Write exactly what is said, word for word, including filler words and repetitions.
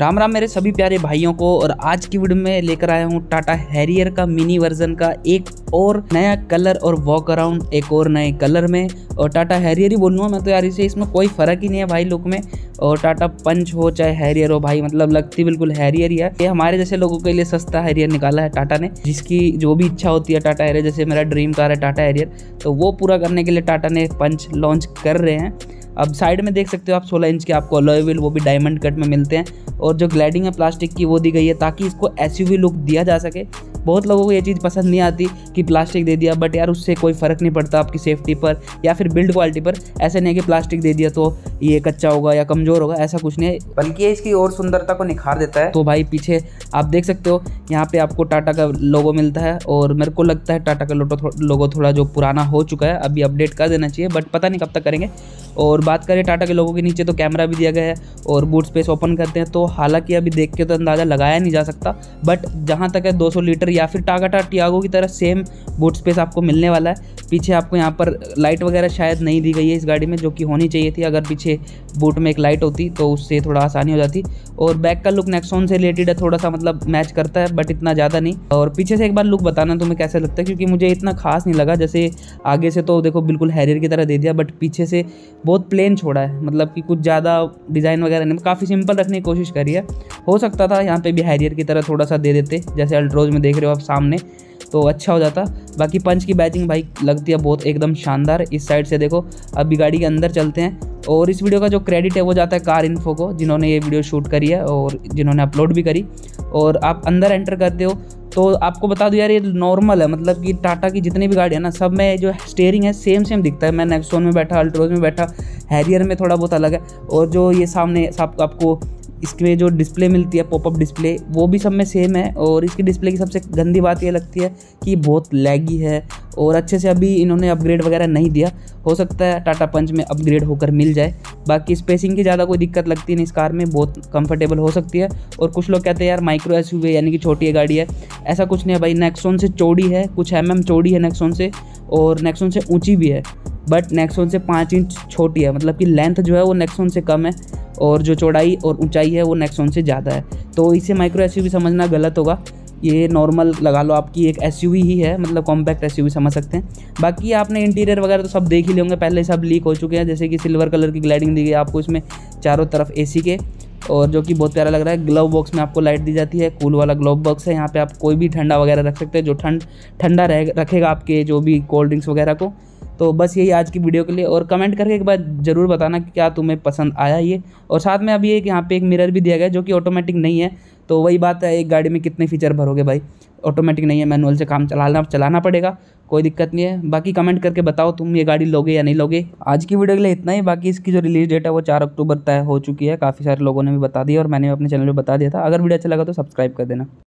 राम राम मेरे सभी प्यारे भाइयों को। और आज की वीडियो में लेकर आया हूँ टाटा हैरियर का मिनी वर्जन का एक और नया कलर और वॉक अराउंड एक और नए कलर में। और टाटा हैरियर ही बोलूँगा मैं तो यार, इसे इसमें कोई फ़र्क ही नहीं है भाई लुक में। और टाटा पंच हो चाहे हैरियर हो भाई, मतलब लगती बिल्कुल हैरियर ही है। ये हमारे जैसे लोगों के लिए सस्ता हैरियर निकाला है टाटा ने, जिसकी जो भी इच्छा होती है टाटा हैरियर, जैसे मेरा ड्रीम कार है टाटा हैरियर, तो वो पूरा करने के लिए टाटा ने पंच लॉन्च कर रहे हैं। अब साइड में देख सकते हो आप सोलह इंच के आपको अलॉय व्हील, वो भी डायमंड कट में मिलते हैं। और जो ग्लाइडिंग है प्लास्टिक की वो दी गई है ताकि इसको एसयूवी लुक दिया जा सके। बहुत लोगों को ये चीज़ पसंद नहीं आती कि प्लास्टिक दे दिया, बट यार उससे कोई फ़र्क नहीं पड़ता आपकी सेफ्टी पर या फिर बिल्ड क्वालिटी पर। ऐसे नहीं कि प्लास्टिक दे दिया तो ये कच्चा होगा या कमज़ोर होगा, ऐसा कुछ नहीं है, बल्कि ये इसकी और सुंदरता को निखार देता है। तो भाई पीछे आप देख सकते हो यहाँ पे आपको टाटा का लोगो मिलता है। और मेरे को लगता है टाटा का लोगो लोगो थोड़ा जो पुराना हो चुका है, अभी अपडेट कर देना चाहिए, बट पता नहीं कब तक करेंगे। और बात करें टाटा के लोगों के नीचे तो कैमरा भी दिया गया है और बूट स्पेस ओपन करते हैं, तो हालांकि अभी देख के तो अंदाज़ा लगाया नहीं जा सकता, बट जहाँ तक है दो सौ लीटर या फिर टाटा टियागो की तरह सेम बूट स्पेस आपको मिलने वाला है। पीछे आपको यहाँ पर लाइट वगैरह शायद नहीं दी गई है इस गाड़ी में, जो कि होनी चाहिए थी। अगर पीछे बूट में एक लाइट होती तो उससे थोड़ा आसानी हो जाती। और बैक का लुक नेक्सॉन से रिलेटेड है, थोड़ा सा मतलब मैच करता है बट इतना ज़्यादा नहीं। और पीछे से एक बार लुक बताना तुम्हें कैसा लगता है, क्योंकि मुझे इतना खास नहीं लगा। जैसे आगे से तो देखो बिल्कुल हैरियर की तरह दे दिया, बट पीछे से बहुत प्लेन छोड़ा है, मतलब कि कुछ ज़्यादा डिज़ाइन वगैरह नहीं, काफ़ी सिंपल रखने की कोशिश करी है। हो सकता था यहाँ पे भी हैरियर की तरह थोड़ा सा दे देते, जैसे अल्ट्रोज में देख रहे हो आप सामने, तो अच्छा हो जाता। बाकी पंच की बैचिंग भाई लगती है बहुत एकदम शानदार। इस साइड से देखो, अभी गाड़ी के अंदर चलते हैं। और इस वीडियो का जो क्रेडिट है वो जाता है कार इन्फो को, जिन्होंने ये वीडियो शूट करी है और जिन्होंने अपलोड भी करी। और आप अंदर एंटर करते हो तो आपको बता दूं यार, ये नॉर्मल है, मतलब कि टाटा की जितनी भी गाड़ी है ना, सब में जो स्टीयरिंग है सेम सेम दिखता है। मैं नेक्सॉन में बैठा, अल्ट्रोज में बैठा, हैरियर में थोड़ा बहुत अलग है। और जो ये सामने सब आपको इसमें जो डिस्प्ले मिलती है पॉपअप डिस्प्ले, वो भी सब में सेम है। और इसकी डिस्प्ले की सबसे गंदी बात ये लगती है कि बहुत लैगी है और अच्छे से अभी इन्होंने अपग्रेड वगैरह नहीं दिया। हो सकता है टाटा पंच में अपग्रेड होकर मिल जाए। बाकी स्पेसिंग की ज़्यादा कोई दिक्कत लगती नहीं इस कार में, बहुत कंफर्टेबल हो सकती है। और कुछ लोग कहते हैं यार माइक्रो एसयूवी यानी कि छोटी है गाड़ी है, ऐसा कुछ नहीं है भाई। नेक्सॉन से चौड़ी है, कुछ एम एम चौड़ी है नेक्सॉन से, और नेक्सॉन से ऊँची भी है, बट नेक्सॉन से पाँच इंच छोटी है, मतलब कि लेंथ जो है वो नेक्सॉन से कम है और जो चौड़ाई और ऊंचाई है वो नेक्सॉन से ज़्यादा है। तो इसे माइक्रो एसयूवी समझना गलत होगा, ये नॉर्मल लगा लो आपकी एक एसयूवी ही है, मतलब कॉम्पैक्ट एसयूवी समझ सकते हैं। बाकी आपने इंटीरियर वगैरह तो सब देख ही लेंगे, पहले सब लीक हो चुके हैं। जैसे कि सिल्वर कलर की ग्लाइडिंग दी गई आपको इसमें चारों तरफ एसी के, और जो कि बहुत प्यारा लग रहा है। ग्लव बॉक्स में आपको लाइट दी जाती है, कूल वाला ग्लव बॉक्स है। यहाँ पे आप कोई भी ठंडा वगैरह रख सकते हैं, जो ठंड ठंडा रहे रखेगा आपके जो भी कोल्ड ड्रिंक्स वगैरह को। तो बस यही आज की वीडियो के लिए। और कमेंट करके एक बार ज़रूर बताना कि क्या तुम्हें पसंद आया ये। और साथ में अभी एक यहाँ पे एक मिरर भी दिया गया है, जो कि ऑटोमेटिक नहीं है। तो वही बात है, एक गाड़ी में कितने फीचर भरोगे भाई, ऑटोमेटिक नहीं है, मैनुअल से काम चलाना चलाना पड़ेगा, कोई दिक्कत नहीं है। बाकी कमेंट करके बताओ तुम ये गाड़ी लोगे या नहीं लोगे। आज की वीडियो के लिए इतना ही। बाकी इसकी जो रिलीज डेट है वो चार अक्टूबर तय हो चुकी है, काफ़ी सारे लोगों ने भी बता दिया और मैंने अपने चैनल पर बता दिया था। अगर वीडियो अच्छा लगा तो सब्सक्राइब कर देना।